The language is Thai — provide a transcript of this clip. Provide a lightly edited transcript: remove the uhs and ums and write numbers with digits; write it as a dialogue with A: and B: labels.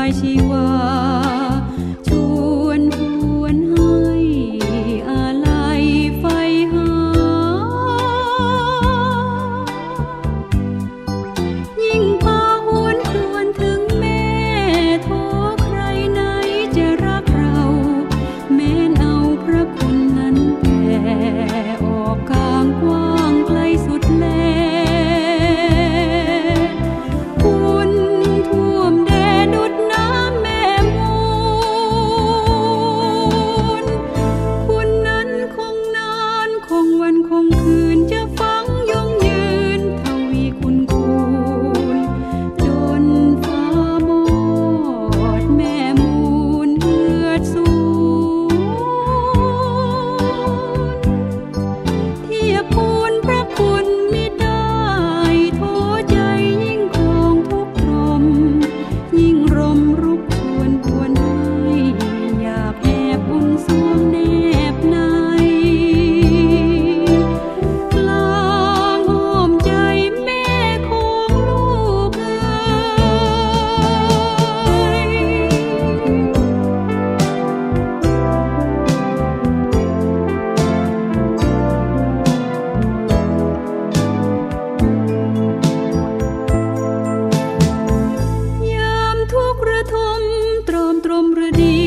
A: ายชีวาชวนหวนให้อาลัยไฟหายิ่งพาหวนครวญถึงแม่โทใครไหนจะรักเราแม้นเอาพระคุณนั้นแผ่ออกกลางกว้างไกลสุดแลคุณท่วมแดนดุจน้ำแม่มูลคุณนั้นคงนานคงวันคงคืนจะฟังยงยืนทวีคุณคูณจนฟ้ามอดแม่มูลเลือดสูญเทียบพูนพระคุณมิได้โทใจยิ่งครองทุกรมยิ่งรมรุกชวนปวนให้อยากแอบอุ่นสวงแนบในกลางอ้อมใจแม่ของลูกเอ๋ยยามทุกข์ระทมตรอมตรมระดี